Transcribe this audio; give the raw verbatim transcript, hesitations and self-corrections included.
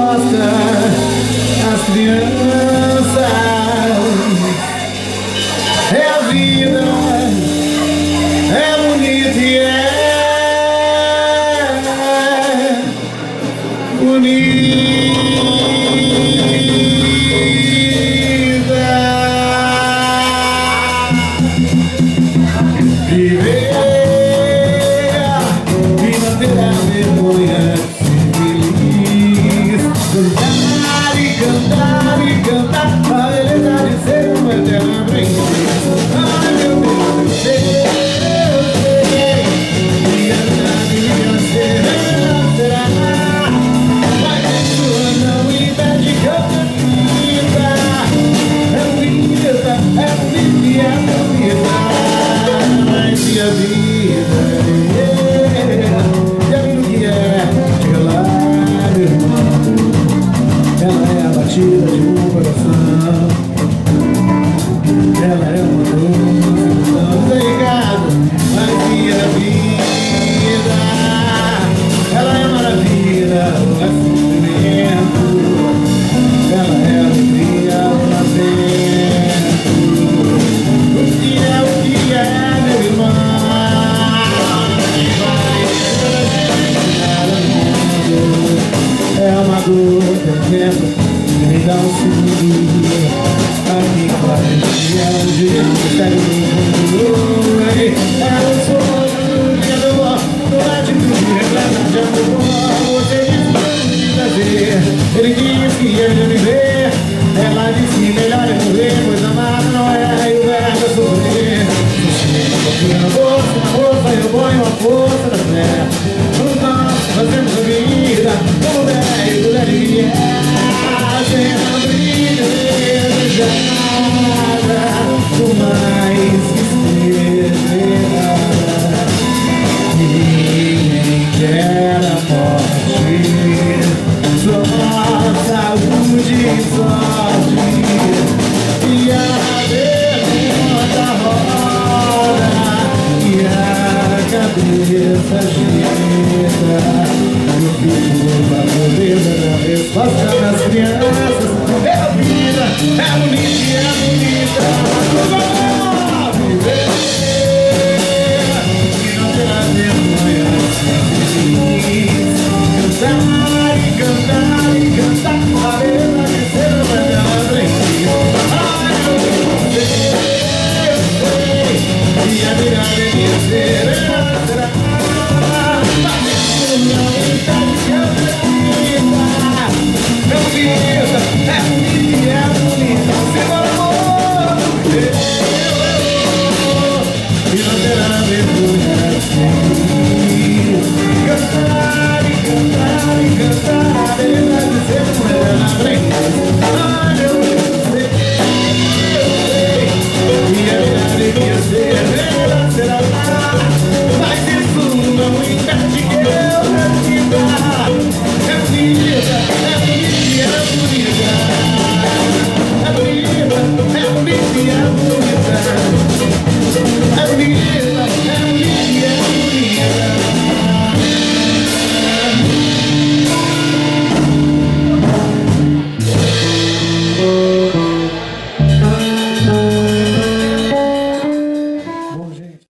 resposta às crianças. É a vida, é bonita e é bonita. Viver e não ter a vergonha de ser feliz. Cantar e cantar e cantar a beleza de ser uma eterna aprendiz. Ai meu Deus, eu sei, eu sei, e a minha vida será. Mas isso não impede que eu viva. É bonita, é bonita e é bonita. Mas e a vida, yeah. E a vida que é, chega lá, meu irmão. Ela é a batida de um coração. Ela é uma dor, não ligado. Mas e a vida, ela é maravilha, não é sofrimento. Ela é alegria lá dentro. O que é, o que é, meu irmão? É uma dor que eu quero, me dá um segundo. Aqui vai, é um dia que segue no mundo. É um sonho que eu dou, não é de tudo, regrada de amor. Você disse de prazer, ele disse que ia viver. Ela disse que melhor é morrer, pois amar não é, e o verbo é sofrer. Porque na bolsa, na roupa, eu ponho a força da fé. Juntos nós fazemos a vida, como velho do velho que é. Sem abrir, desejada, por mais que esteja. Ninguém quer a morte, só saúde e sorte. E a pergunta roda e a cabeça gira. Eu fico pra poder dar a resposta das crianças. É a vida, é bonita e é bonita. Vamos viver e não ter a vergonha de ser feliz. Cantar e cantar e cantar a beleza de ser uma eterna aprendiz. Ai meu Deus, eu sei, e a minha alegria será, será. Mas isso não impede que eu viva. É bonita, é bonita, é bonita. Se for amor, eu, e não terá vergonha de ser feliz. Cantar e cantar e cantar a beleza de ser uma eterna aprendiz. Ai meu Deus, eu sei, e a minha alegria será, será. Mas isso não impede que eu viva.